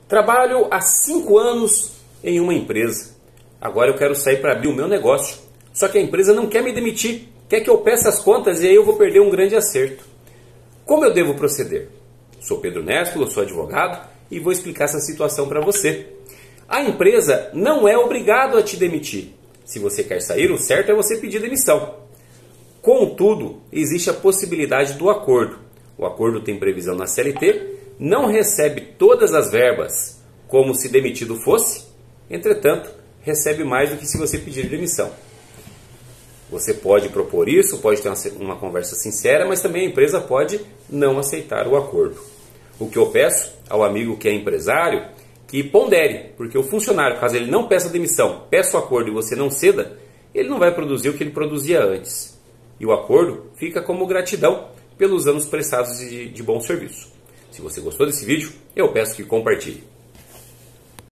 Trabalho há 5 anos em uma empresa. Agora eu quero sair para abrir o meu negócio. Só que a empresa não quer me demitir, quer que eu peça as contas e aí eu vou perder um grande acerto. Como eu devo proceder? Sou Pedro Nespolo, sou advogado e vou explicar essa situação para você. A empresa não é obrigada a te demitir. Se você quer sair, o certo é você pedir demissão. Contudo, existe a possibilidade do acordo. O acordo tem previsão na CLT, não recebe todas as verbas como se demitido fosse, entretanto, recebe mais do que se você pedir demissão. Você pode propor isso, pode ter uma conversa sincera, mas também a empresa pode não aceitar o acordo. O que eu peço ao amigo que é empresário, que pondere, porque o funcionário, caso ele não peça demissão, peça o acordo e você não ceda, ele não vai produzir o que ele produzia antes. E o acordo fica como gratidão pelos anos prestados de bom serviço. Se você gostou desse vídeo, eu peço que compartilhe.